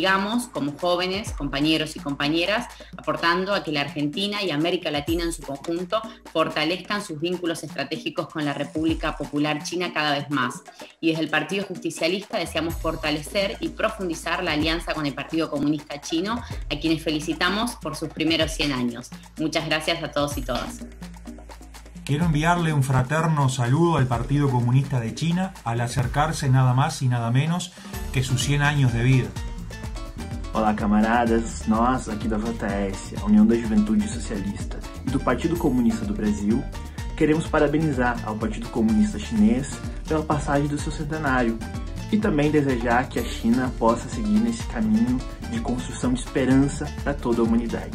sigamos como jóvenes, compañeros y compañeras, aportando a que la Argentina y América Latina en su conjunto fortalezcan sus vínculos estratégicos con la República Popular China cada vez más. Y desde el Partido Justicialista deseamos fortalecer y profundizar la alianza con el Partido Comunista Chino, a quienes felicitamos por sus primeros 100 años. Muchas gracias a todos y todas. Quiero enviarle un fraterno saludo al Partido Comunista de China al acercarse nada más y nada menos que sus 100 años de vida. Olá, camaradas! Nós, aqui da JS, a União da Juventude Socialista e do Partido Comunista do Brasil, queremos parabenizar ao Partido Comunista Chinês pela passagem do seu centenário e também desejar que a China possa seguir nesse caminho de construção de esperança para toda a humanidade.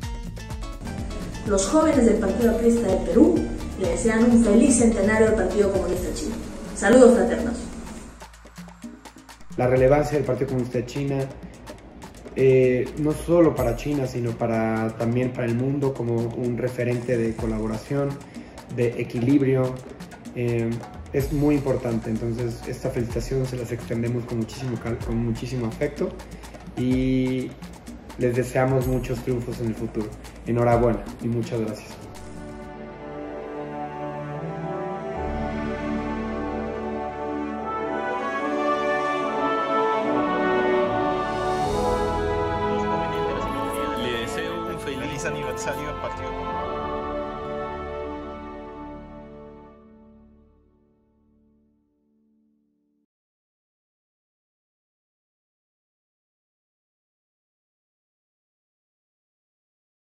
Los jóvenes del Partido Aprista del Perú le desean un feliz centenario al Partido Comunista Chino. Saludos fraternos. La relevancia del Partido Comunista de China, no solo para China, sino también para el mundo como un referente de colaboración, de equilibrio, es muy importante. Entonces esta felicitación se las extendemos con muchísimo afecto y les deseamos muchos triunfos en el futuro. Enhorabuena y muchas gracias. Le deseo un feliz aniversario al Partido Comunista.